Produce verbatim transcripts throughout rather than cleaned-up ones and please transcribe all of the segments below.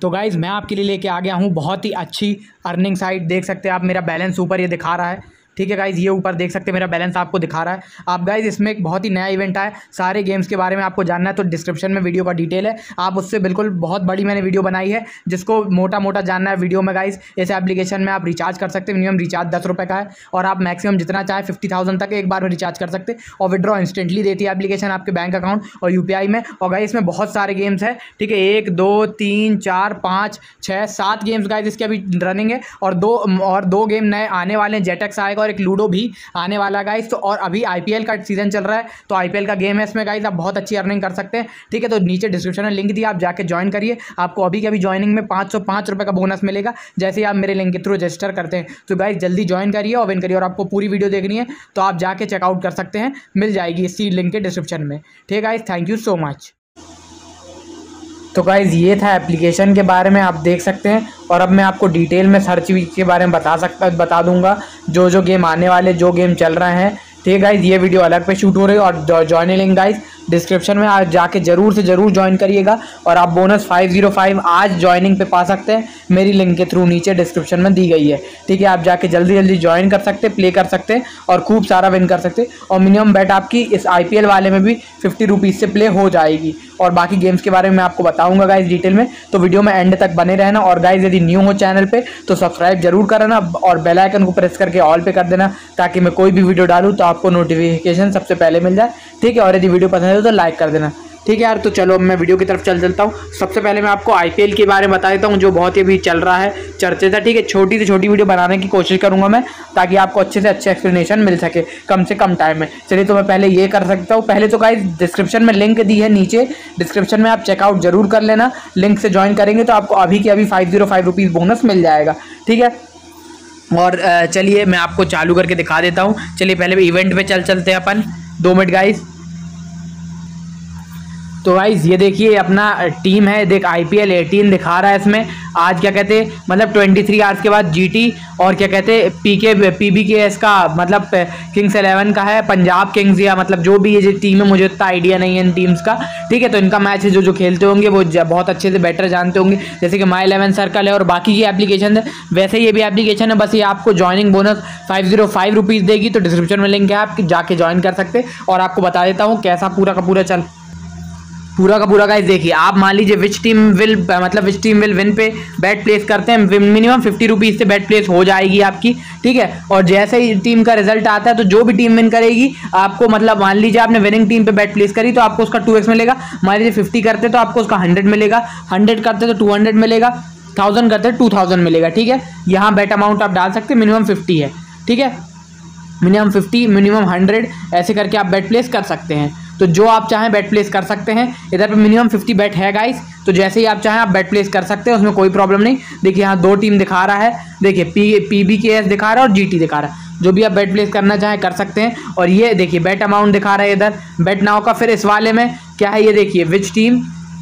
तो गाइज़ मैं आपके लिए लेके आ गया हूँ बहुत ही अच्छी अर्निंग साइट। देख सकते हैं आप, मेरा बैलेंस ऊपर ये दिखा रहा है। ठीक है गाइज़, ये ऊपर देख सकते हैं मेरा बैलेंस आपको दिखा रहा है। आप गाइज़ इसमें एक बहुत ही नया इवेंट आया है, सारे गेम्स के बारे में आपको जानना है तो डिस्क्रिप्शन में वीडियो का डिटेल है, आप उससे बिल्कुल बहुत बड़ी मैंने वीडियो बनाई है। जिसको मोटा मोटा जानना है वीडियो में गाइज़, इस एप्लीकेशन में आप रिचार्ज कर सकते हैं। मिनिमम रिचार्ज दस रुपये का है और आप मैक्सिमम जितना चाहे फिफ्टी थाउजेंड तक एक बार में रिचार्ज कर सकते हैं और विड्रॉ इंस्टेंटली देती है एप्लीकेशन आपके बैंक अकाउंट और यू पी आई में। और गाइज़ इसमें बहुत सारे गेम्स हैं। ठीक है, एक दो तीन चार पाँच छः सात गेम्स गाइज़ इसके अभी रनिंग है और दो और दो गेम नए आने वाले हैं। जेटेक्स आएगा और एक लूडो भी आने वाला गाइस। तो और अभी आईपीएल का सीजन चल रहा है तो आईपीएल का गेम है इसमें गाइस, आप बहुत अच्छी अर्निंग कर सकते हैं। ठीक है, तो नीचे डिस्क्रिप्शन में लिंक दिया, आप जाके ज्वाइन करिए। आपको अभी के अभी ज्वाइनिंग में पाँच सौ पाँच रुपये का बोनस मिलेगा जैसे ही आप मेरे लिंक के थ्रू रजिस्टर करते हैं। तो गाइस जल्दी ज्वाइन करिए और विन करिए। और आपको पूरी वीडियो देखनी है तो आप जाके चेकआउट कर सकते हैं, मिल जाएगी इसी लिंक के डिस्क्रिप्शन में। ठीक है guys, thank you so much. तो गाइज़ ये था एप्लीकेशन के बारे में, आप देख सकते हैं। और अब मैं आपको डिटेल में सर्च के बारे में बता सकता बता दूंगा जो जो गेम आने वाले, जो गेम चल रहे हैं। ठीक है गाइज़, ये वीडियो अलग पे शूट हो रही है और ज्वाइनिंग लिंक गाइज़ डिस्क्रिप्शन में आप जाके जरूर से ज़रूर ज्वाइन करिएगा। और आप बोनस फाइव ज़ीरो फाइव आज ज्वाइनिंग पे पा सकते हैं, मेरी लिंक के थ्रू नीचे डिस्क्रिप्शन में दी गई है। ठीक है, आप जाके जल्दी जल्दी ज्वाइन कर सकते हैं, प्ले कर सकते हैं और खूब सारा विन कर सकते हैं। और मिनिमम बेट आपकी इस आईपीएल वाले में भी फिफ्टी रुपीज़ से प्ले हो जाएगी। और बाकी गेम्स के बारे में मैं आपको बताऊंगा गाइज डिटेल में, तो वीडियो में एंड तक बने रहना। और गाइज यदि न्यू हो चैनल पे तो सब्सक्राइब जरूर करना और बेल आइकन को प्रेस करके ऑल पे कर देना ताकि मैं कोई भी वीडियो डालूँ तो आपको नोटिफिकेशन सबसे पहले मिल जाए। ठीक है, और यदि वीडियो पसंद है तो लाइक कर देना। ठीक है यार, तो चलो मैं वीडियो की तरफ चल चलता हूँ। सबसे पहले मैं आपको आईपीएल के बारे में बता देता हूँ जो बहुत ही अभी चल रहा है, चर्चे था। ठीक है, छोटी से छोटी वीडियो बनाने की कोशिश करूँगा मैं ताकि आपको अच्छे से अच्छे एक्सप्लेनेशन मिल सके कम से कम टाइम में। चलिए, तो मैं पहले ये कर सकता हूँ। पहले तो गाइस डिस्क्रिप्शन में लिंक दी है, नीचे डिस्क्रिप्शन में आप चेकआउट जरूर कर लेना। लिंक से ज्वाइन करेंगे तो आपको अभी के अभी five zero five rupees bonus मिल जाएगा। ठीक है, और चलिए मैं आपको चालू करके दिखा देता हूँ। चलिए पहले इवेंट पे चल चलते हैं अपन, दो मिनट गाइस। तो गाइज ये देखिए अपना टीम है, देख आईपीएल एटीन दिखा रहा है इसमें। आज क्या कहते हैं मतलब तेईस आवर्स के बाद जीटी और क्या कहते हैं पीके पीबीकेएस का मतलब किंग्स इलेवन का है, पंजाब किंग्स या मतलब जो भी ये जो टीम है, मुझे उतना आइडिया नहीं है इन टीम्स का। ठीक है, तो इनका मैच है, जो जो खेलते होंगे वो बहुत अच्छे से बेटर जानते होंगे। जैसे कि माई इलेवन सर्कल है और बाकी की एप्लीकेशन है, वैसे ये भी एप्लीकेशन है। बस ये आपको joining bonus five zero five rupees देगी। तो डिस्क्रिप्शन में लिंक है, आप जाके ज्वाइन कर सकते हैं। और आपको बता देता हूँ कैसा पूरा का पूरा चल पूरा का पूरा गाइस देखिए। आप मान लीजिए विच टीम विल मतलब विच टीम विल विन पे बैट प्लेस करते हैं, मिनिमम फिफ्टी रुपीज़ से बैट प्लेस हो जाएगी आपकी। ठीक है, और जैसे ही टीम का रिजल्ट आता है तो जो भी टीम विन करेगी आपको मतलब मान लीजिए आपने विनिंग टीम पे बैट प्लेस करी तो आपको उसका टू एक्स मिलेगा। मान लीजिए फिफ्टी करते तो आपको उसका हंड्रेड मिलेगा, हंड्रेड करते तो टू हंड्रेड मिलेगा, थाउजेंड करते टू थाउजेंड मिलेगा। ठीक है, यहाँ बैट अमाउंट आप डाल सकते हैं, मिनिमम फिफ्टी है। ठीक है, मिनिमम फिफ्टी मिनिमम हंड्रेड ऐसे करके आप बैट प्लेस कर सकते हैं। तो जो आप चाहें बैट प्लेस कर सकते हैं। इधर पे मिनिमम फिफ्टी बैट है गाइस, तो जैसे ही आप चाहें आप बैट प्लेस कर सकते हैं, उसमें कोई प्रॉब्लम नहीं। देखिए यहाँ दो टीम दिखा रहा है, देखिए पी पीबीकेएस दिखा रहा है और जीटी दिखा रहा है। जो भी आप बैट प्लेस करना चाहें कर सकते हैं। और ये देखिए बैट अमाउंट दिखा रहा है इधर बैट नाउ का। फिर इस वाले में क्या है, ये देखिए विच टीम,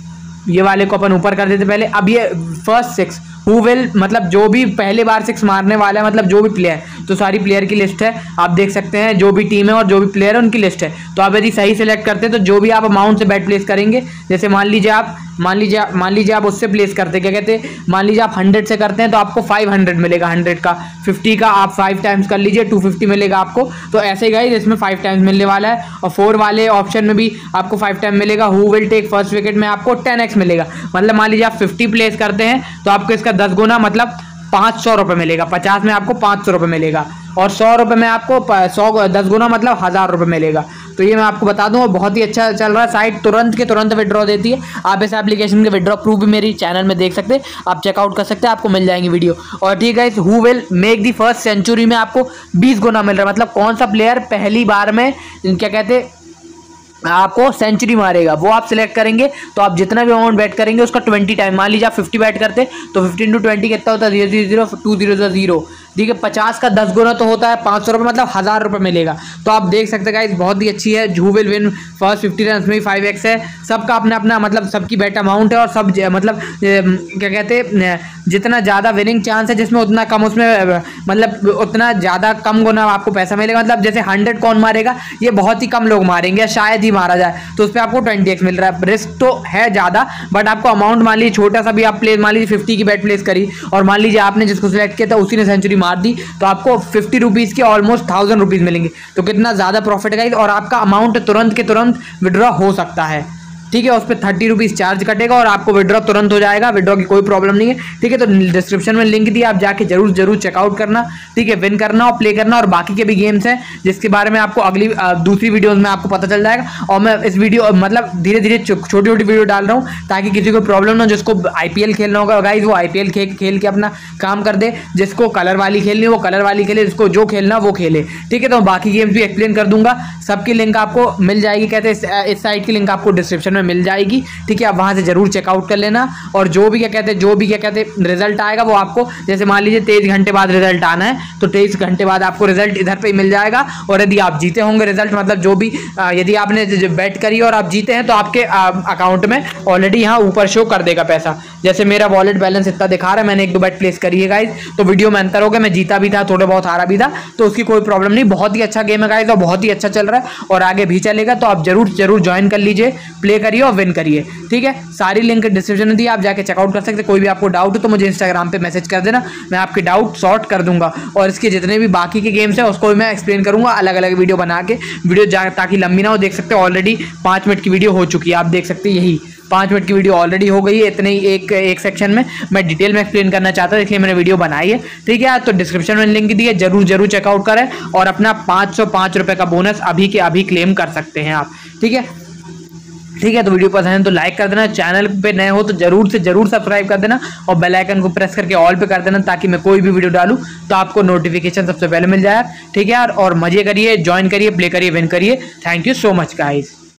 ये वाले को अपन ऊपर कर देते पहले। अब ये फर्स्ट सिक्स हु विल मतलब जो भी पहले बार सिक्स मारने वाला है, मतलब जो भी प्लेयर, तो सारी प्लेयर की लिस्ट है, आप देख सकते हैं। जो भी टीम है और जो भी प्लेयर है उनकी लिस्ट है। तो आप यदि सही सेलेक्ट करते हैं तो जो भी आप अमाउंट से बैट प्लेस करेंगे, जैसे मान लीजिए आप मान लीजिए मान लीजिए आप उससे प्लेस करते हैं, क्या कहते हैं, मान लीजिए आप हंड्रेड से करते हैं तो आपको फाइव हंड्रेड मिलेगा। हंड्रेड का फिफ्टी का आप फाइव टाइम्स कर लीजिए, टू फिफ्टी मिलेगा आपको। तो ऐसे ही गाइस इसमें फाइव टाइम्स मिलने वाला है। और फोर वाले ऑप्शन में भी आपको फाइव टाइम मिलेगा। Who will take first wicket में आपको टेन एक्स मिलेगा। मतलब मान लीजिए आप फिफ्टी प्लेस करते हैं तो आपको इसका दस गुना मतलब पाँच सौ रुपये मिलेगा। पचास में आपको पाँच सौ रुपये मिलेगा और सौ रुपये में आपको सौ दस गुना मतलब हज़ार रुपये मिलेगा। तो ये मैं आपको बता दूं, और बहुत ही अच्छा चल रहा है। साइट तुरंत के तुरंत विड्रॉ देती है। आप इस एप्लीकेशन के विड्रॉ प्रूफ भी मेरी चैनल में देख सकते हैं, आप चेकआउट कर सकते हैं, आपको मिल जाएंगी वीडियो। और ठीक है, who will make the first century में आपको बीस गुना मिल रहा है। मतलब कौन सा प्लेयर पहली बार में क्या कहते हैं आपको सेंचुरी मारेगा, वो आप सिलेक्ट करेंगे। तो आप जितना भी अमाउंट बैट करेंगे उसका ट्वेंटी टाइम, मान लीजिए आप फिफ्टी बैट करते तो फिफ्टीन टू ट्वेंटी कितना होता है, zero zero zero two zero zero ठीक है, पचास का दस गुना तो होता है पाँच सौ रुपये, मतलब हज़ार रुपये मिलेगा। तो आप देख सकते हैं गाइस, बहुत ही अच्छी है। Who will win first fifty run में फाइव एक्स है। सबका अपना अपना मतलब सबकी बेट अमाउंट है, और सब मतलब क्या कहते हैं, जितना ज़्यादा विनिंग चांस है जिसमें उतना कम उसमें मतलब उतना ज़्यादा कम गुना आपको पैसा मिलेगा। मतलब जैसे हंड्रेड कौन मारेगा, ये बहुत ही कम लोग मारेंगे, शायद ही मारा जाए, तो उस पर आपको ट्वेंटी एक्स मिल रहा है। रिस्क तो है ज़्यादा, बट आपको अमाउंट मान लीजिए छोटा सा भी आप प्ले मान लीजिए फिफ्टी की बेट प्लेस करी, और मान लीजिए आपने जिसको सिलेक्ट किया था उसी ने सेंचुरी मार दी, तो आपको फिफ्टी रुपीज़ के ऑलमोस्ट थाउजेंड रुपीज़ मिलेंगे। तो कितना ज़्यादा प्रॉफिट है, और आपका अमाउंट तुरंत के तुरंत विड्रॉ हो सकता है। ठीक है, उस पर थर्टी रुपीज़ चार्ज कटेगा और आपको विड्रॉ तुरंत हो जाएगा, विड्रॉ की कोई प्रॉब्लम नहीं है। ठीक है, तो डिस्क्रिप्शन में लिंक दिया, आप जाके जरूर जरूर चेकआउट करना। ठीक है, विन करना और प्ले करना, और बाकी के भी गेम्स हैं जिसके बारे में आपको अगली दूसरी वीडियोस में आपको पता चल जाएगा। और मैं इस वीडियो मतलब धीरे धीरे छोटी छोटी वीडियो डाल रहा हूँ ताकि किसी को प्रॉब्लम ना हो। जिसको आईपीएल खेलना होगा गाइज, वो आईपीएल खेल खेल के अपना काम कर दे। जिसको कलर वाली खेलनी वो कलर वाली खेले, जिसको जो खेलना वो खेले। ठीक है, तो बाकी गेम्स भी एक्सप्लेन कर दूंगा, सबकी लिंक आपको मिल जाएगी। कहते हैं इस साइट की लिंक आपको डिस्क्रिप्शन में मिल जाएगी। ठीक है, आप वहां से जरूर चेकआउट कर लेना, और जो भी क्या कहते हैं जो भी क्या कहते हैं रिजल्ट आएगा वो आपको, जैसे मान लीजिए तेईस घंटे बाद रिजल्ट आना है, तो तेईस घंटे बाद आपको रिजल्ट इधर पे मिल जाएगा। और यदि आप जीते होंगे रिजल्ट, मतलब जो भी यदि आपने बैट करी और आप जीते हैं, तो आपके अकाउंट में ऑलरेडी यहाँ ऊपर शो कर देगा पैसा। जैसे मेरा वॉलेट बैलेंस इतना दिखा रहा है, मैंने एक दो बैट प्लेस करी है गाइज, तो वीडियो में अंतर हो गया, मैं जीता भी था, थोड़ा बहुत हारा भी था, तो उसकी कोई प्रॉब्लम नहीं। बहुत ही अच्छा गेम है गाइज, और बहुत ही अच्छा चल रहा है, और आगे भी चलेगा। तो आप जरूर जरूर ज्वाइन कर लीजिए, प्ले करिए और विन करिए। ठीक है, सारी लिंक डिस्क्रिप्शन में दी, आप जाके चेकआउट कर सकते हैं। कोई भी आपको डाउट हो तो मुझे इंस्टाग्राम पे मैसेज कर देना, मैं आपके डाउट सॉर्ट कर दूंगा। और इसके जितने भी बाकी के गेम्स हैं उसको भी मैं एक्सप्लेन करूंगा अलग अलग वीडियो बना के, वीडियो जा ताकि लंबी ना हो। देख सकते हैं ऑलरेडी पाँच मिनट की वीडियो हो चुकी है, आप देख सकते हैं यही पाँच मिनट की वीडियो ऑलरेडी हो गई है। इतने ही एक एक सेक्शन में मैं डिटेल में एक्सप्लेन करना चाहता हूँ, इसलिए मैंने वीडियो बनाई है। ठीक है, तो डिस्क्रिप्शन में लिंक दी है, जरूर जरूर चेकआउट करें, और अपना पाँच सौ पाँच रुपये का बोनस अभी के अभी क्लेम कर सकते हैं आप। ठीक है ठीक है, तो वीडियो पसंद है तो लाइक कर देना, चैनल पे नए हो तो जरूर से जरूर सब्सक्राइब कर देना, और बेल आइकन को प्रेस करके ऑल पे कर देना, ताकि मैं कोई भी वीडियो डालूं तो आपको नोटिफिकेशन सबसे पहले मिल जाए। ठीक है यार, और मजे करिए, ज्वाइन करिए, प्ले करिए, विन करिए। Thank you so much guys.